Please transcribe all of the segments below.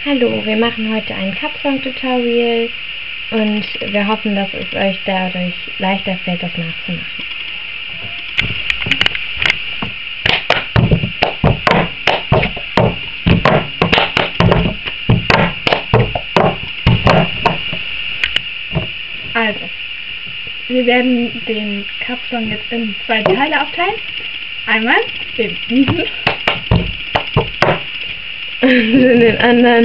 Hallo, wir machen heute ein Cup-Song-Tutorial und wir hoffen, dass es euch dadurch leichter fällt, das nachzumachen. Also, wir werden den Cup-Song jetzt in zwei Teile aufteilen. Einmal diesen und den anderen.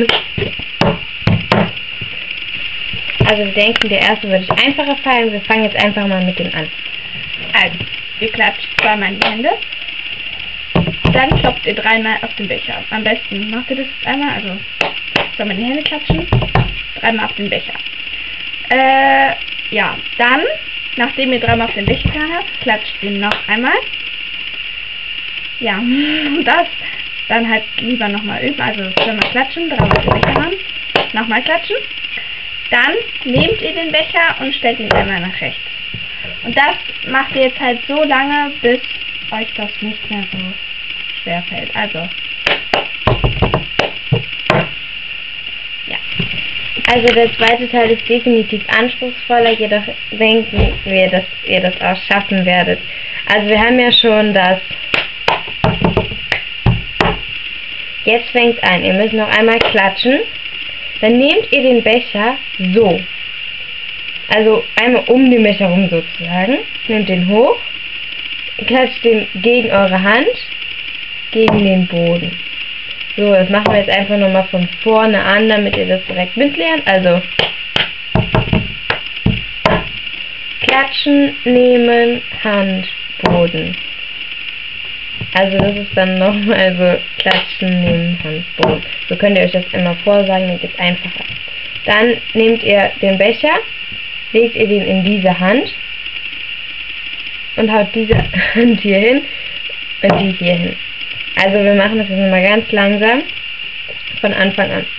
Also wir denken, der erste würde euch einfacher fallen. Wir fangen jetzt einfach mal mit dem an. Also, ihr klatscht zweimal in die Hände. Dann klopft ihr dreimal auf den Becher. Am besten macht ihr das einmal, also zweimal in die Hände klatschen, dreimal auf den Becher. Ja, dann, nachdem ihr dreimal auf den Becher getan habt, klatscht ihr noch einmal. Ja, das dann halt lieber nochmal üben, also zweimal klatschen, dreimal auf den Becher haben, nochmal klatschen. Dann nehmt ihr den Becher und stellt ihn einmal nach rechts. Und das macht ihr jetzt halt so lange, bis euch das nicht mehr so schwer fällt. Also, ja. Also der zweite Teil ist definitiv anspruchsvoller, jedoch denken wir, dass ihr das auch schaffen werdet. Also wir haben ja schon das. Jetzt fängt an. Ihr müsst noch einmal klatschen. Dann nehmt ihr den Becher so. Also einmal um den Becher rum sozusagen. Nehmt den hoch. Klatscht den gegen eure Hand. Gegen den Boden. So, das machen wir jetzt einfach nochmal von vorne an, damit ihr das direkt mitlernt. Also klatschen, nehmen, Hand, Boden. Also das ist dann nochmal so klatschen, nehmen, Hand, Boden. So könnt ihr euch das immer vorsagen, dann geht es einfacher. Dann nehmt ihr den Becher, legt ihr den in diese Hand und haut diese Hand hier hin und die hier hin. Also wir machen das jetzt nochmal ganz langsam von Anfang an.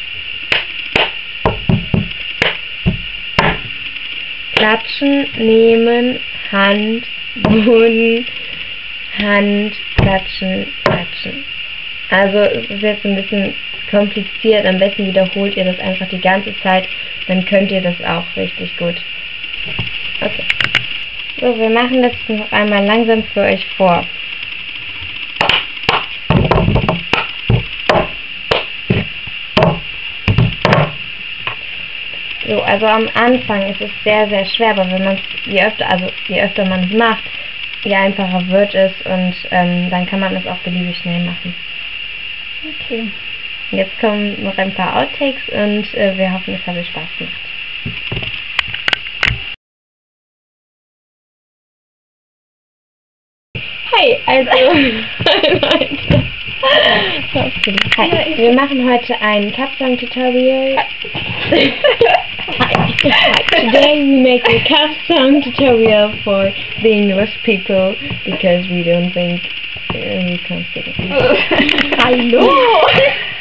Klatschen, nehmen, Hand, Boden, Hand, klatschen, klatschen. Also es ist jetzt ein bisschen kompliziert. Am besten wiederholt ihr das einfach die ganze Zeit. Dann könnt ihr das auch richtig gut. Okay. So, wir machen das noch einmal langsam für euch vor. So, also am Anfang ist es sehr, sehr schwer, aber wenn man je öfter man es macht, je einfacher wird es und dann kann man es auch beliebig schnell machen. Okay. Jetzt kommen noch ein paar Outtakes und wir hoffen, es hat euch Spaß gemacht. Hey, also Leute. Hi, wir machen heute ein Cup-Song-Tutorial. Today we make a Cup-Song tutorial for the English people because we don't think we can speak it. Hallo!